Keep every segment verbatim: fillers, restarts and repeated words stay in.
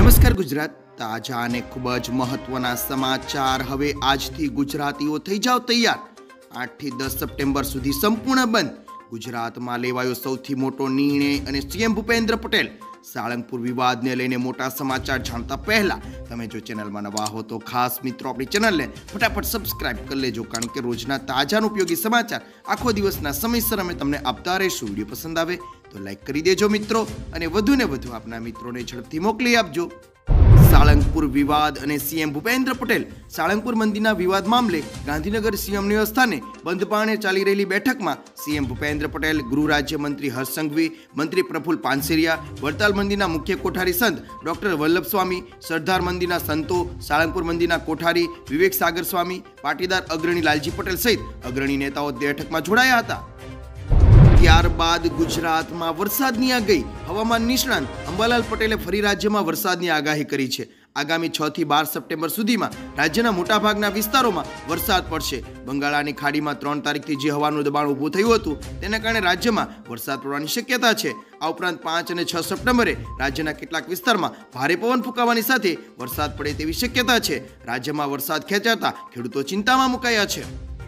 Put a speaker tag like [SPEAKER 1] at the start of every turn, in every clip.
[SPEAKER 1] નમસ્કાર ગુજરાત, તાજા અને ખૂબ જ મહત્વના સમાચાર. હવે આજથી ગુજરાતીઓ થઈ જાવ તૈયાર. આઠ થી દસ સપ્ટેમ્બર સુધી સંપૂર્ણ બંધ. ગુજરાતમાં લેવાયો સૌથી મોટો નિર્ણય અને સીએમ ભૂપેન્દ્ર પટેલ સાળંગપુર વિવાદને લઈને મોટા સમાચાર જાણતા પહેલા તમે જો ચેનલમાં નવા હો તો ખાસ મિત્રો આપણી ચેનલને ફટાફટ સબસ્ક્રાઇબ કરી લેજો, કારણ કે રોજના તાજા અને ઉપયોગી સમાચાર આખો દિવસના સમયસર અમે તમને આપતા રહીશું. વિડીયો પસંદ આવે તો લાઈક કરી દેજો મિત્રો, અને વધુને વધુ આપના મિત્રોને ઝડપથી મોકલી આપજો. સાળંગપુર વિવાદ અને સીએમ ભૂપેન્દ્ર પટેલ. સાળંગપુર મંદિરના વિવાદ મામલે ગાંધીનગર સીએમ નિવાસસ્થાને બંધ પાણે ચાલી રહેલી બેઠકમાં સીએમ ભૂપેન્દ્ર પટેલ, ગૃહ રાજ્યમંત્રી હર્ષ સંઘવી, મંત્રી પ્રફુલ્લ પાનસેરિયા, વડતાલ મંદિરના મુખ્ય કોઠારી સંત ડોક્ટર વલ્લભ સ્વામી, સરદાર મંદિરના સંતો, સાળંગપુર મંદિરના કોઠારી વિવેક સાગર સ્વામી, પાટીદાર અગ્રણી લાલજી પટેલ સહિત અગ્રણી નેતાઓ બેઠકમાં જોડાયા હતા. ત્યારબાદ ગુજરાતમાં વરસાદની આગાહી. હવામાન નિષ્ણાંત અંબાલાલ પટેલે ફરી રાજ્યમાં વરસાદની આગાહી કરી છે. આગામી છ થી બાર સપ્ટેમ્બર સુધીમાં રાજ્યના મોટાભાગના વિસ્તારોમાં વરસાદ પડશે. બંગાળાની ખાડીમાં ત્રણ તારીખથી જે હવાનું દબાણ ઊભું થયું હતું તેના કારણે રાજ્યમાં વરસાદ પડવાની શક્યતા છે. આ ઉપરાંત પાંચ અને છ સપ્ટેમ્બરે રાજ્યના કેટલાક વિસ્તારમાં ભારે પવન ફૂંકાવાની સાથે વરસાદ પડે તેવી શક્યતા છે. રાજ્યમાં વરસાદ ખેંચાતા ખેડૂતો ચિંતામાં મુકાયા છે.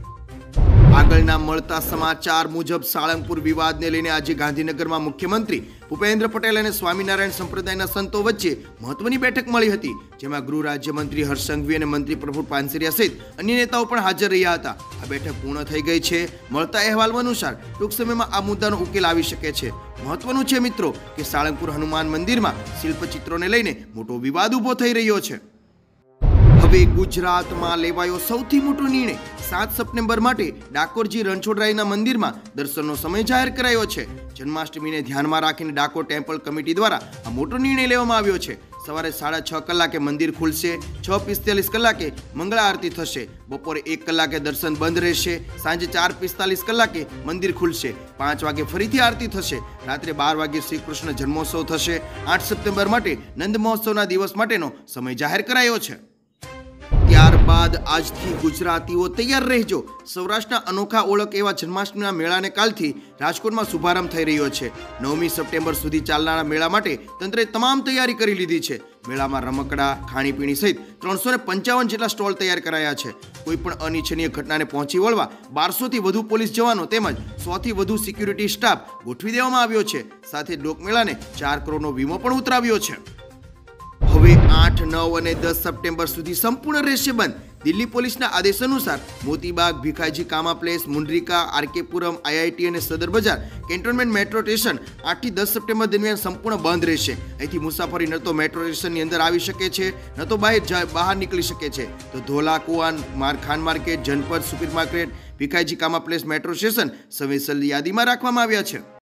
[SPEAKER 1] આગળના મળતા સમાચાર મુજબ સાળંગપુર વિવાદને લઈને આજે ગાંધીનગરમાં મુખ્યમંત્રી ભૂપેન્દ્ર પટેલ અને સ્વામિનારાયણ સંપ્રદાયના સંતો વચ્ચે મહત્વની બેઠક મળી હતી, જેમાં ગૃહ રાજ્યમંત્રી હર્ષ સંઘવી અને મંત્રી પ્રફુલ્લ પાનસેરિયા સહિત અન્ય નેતાઓ પણ હાજર રહ્યા હતા. આ બેઠક પૂર્ણ થઈ ગઈ છે. મળતા અહેવાલ અનુસાર ટૂંક સમયમાં આ મુદ્દાનો ઉકેલ આવી શકે છે. મહત્વનું છે મિત્રો કે સાળંગપુર હનુમાન મંદિરમાં શિલ્પચિત્રોને લઈને મોટો વિવાદ ઊભો થઈ રહ્યો છે. હવે ગુજરાતમાં લેવાયો સૌથી મોટો નિર્ણય. સાત સપ્ટેમ્બર માટે ડાકોરજી રણછોડરાયના મંદિરમાં દર્શનનો સમય જાહેર કરાયો છે. જન્માષ્ટમીને ધ્યાનમાં રાખીને ડાકોર ટેમ્પલ કમિટી દ્વારા આ મોટો નિર્ણય લેવામાં આવ્યો છે. સવારે સાડા છ કલાકે મંદિર ખુલશે. છ પિસ્તાલીસ કલાકે મંગળા આરતી થશે. બપોરે એક કલાકે દર્શન બંધ રહેશે. સાંજે ચાર પિસ્તાલીસ કલાકે મંદિર ખુલશે. પાંચ વાગે ફરીથી આરતી થશે. રાત્રે બાર વાગે શ્રી કૃષ્ણ જન્મોત્સવ થશે. આઠ સપ્ટેમ્બર માટે નંદ મહોત્સવના દિવસ માટેનો સમય જાહેર કરાયો છે. ત્યારબાદ આજથી ગુજરાતીઓ તૈયાર રહેજો. સૌરાષ્ટ્રના અનોખા ઓળખ એવા જન્માષ્ટમીના મેળાને કાલથી રાજકોટમાં શુભારંભ થઈ રહ્યો છે. નવમી સપ્ટેમ્બર સુધી ચાલનારા મેળા માટે તંત્રે તમામ તૈયારી કરી લીધી છે. મેળામાં રમકડા, ખાણીપીણી સહિત ત્રણસો ને પંચાવન જેટલા સ્ટોલ તૈયાર કરાયા છે. કોઈ પણ અનિચ્છનીય ઘટનાને પહોંચી વળવા બારસો થી વધુ પોલીસ જવાનો તેમજ સો થી વધુ સિક્યુરિટી સ્ટાફ ગોઠવી દેવામાં આવ્યો છે. સાથે લોકમેળાને ચાર કરોડનો વીમો પણ ઉતરાવ્યો છે. હવે આઠ, નવ અને દસ સપ્ટેમ્બર સુધી સંપૂર્ણ રહેશે બંધ. દિલ્હી પોલીસના આદેશ અનુસાર મોતીબાગ, ભીખાજી કામા પ્લેસ, મુંડરીકા, આરકેપુરમ, આઈઆઈટી અને સદર બજાર કેન્ટોનમેન્ટ મેટ્રો સ્ટેશન આઠ થી દસ સપ્ટેમ્બર દરમિયાન સંપૂર્ણ બંધ રહેશે. અહીંથી મુસાફરી ન તો મેટ્રો સ્ટેશનની અંદર આવી શકે છે, ન તો બહાર બહાર નીકળી શકે છે. તો Dhaula, Kuan, Khan market, Janpath, super market, Bhikaji Cama place metro station સંવેદનશીલ યાદીમાં રાખવામાં આવ્યા છે.